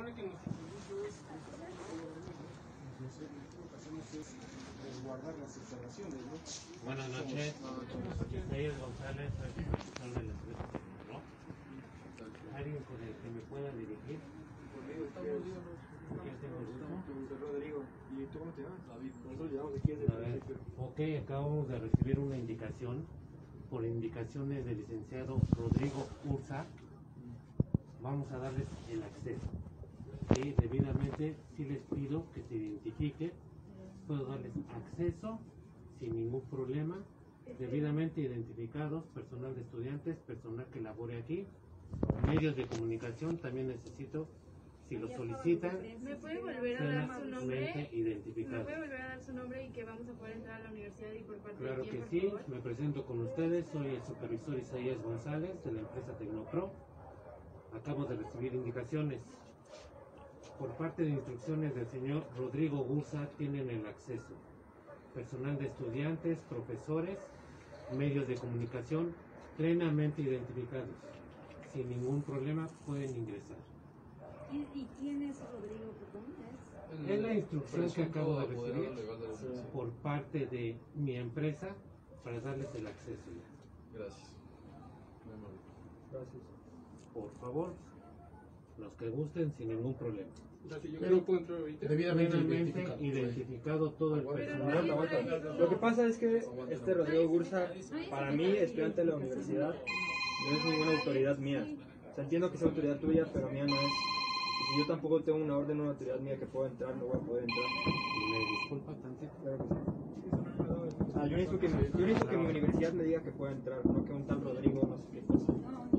supone que nuestro servicio es, no sé, en ocasiones es resguardar las instalaciones, ¿no? Buenas noches. Isaías González, soy profesor de la empresa Tecnopro. ¿Alguien con el que me pueda dirigir? Conmigo estamos, Yo tengo el gusto. Rodrigo. ¿Y tú cómo te llamas? David. Nosotros llegamos aquí desde A ver, ok, acabamos de recibir una indicación por indicaciones del licenciado Rodrigo Urza. Vamos a darles el acceso. Y debidamente sí les pido que se identifique. Puedo darles acceso sin ningún problema. Debidamente identificados, personal de estudiantes, personal que labore aquí, medios de comunicación. También necesito, si lo solicitan, ¿Me puede volver a dar su nombre? identificados. ¿Me puede volver a dar su nombre y que vamos a poder entrar a la universidad y por parte Claro de quién, que por sí, favor? me presento con ustedes, soy el supervisor Isaías González de la empresa Tecnopro. Acabo de recibir indicaciones por parte de instrucciones del señor Rodrigo Urza. Tienen el acceso. Personal de estudiantes, profesores, medios de comunicación plenamente identificados. Sin ningún problema pueden ingresar. ¿Y quién es Rodrigo? Perdón, Es la instrucción que acabo de recibir por parte de mi empresa para darles el acceso ya. Gracias. Gracias. Por favor, los que gusten sin ningún problema. Yo no puedo entrar ahorita. Plenamente identificado todo el personal. Lo que pasa es que este Rodrigo Gursa, para mí, estudiante de la universidad, no es ninguna autoridad mía. O sea, entiendo que es autoridad tuya, pero mía no es. Y si yo tampoco tengo una orden de una autoridad mía que pueda entrar, no voy a poder entrar. Me disculpa tantito. Claro que sí. O sea, yo necesito que mi universidad me diga que pueda entrar, no que un tal Rodrigo no sé qué cosa.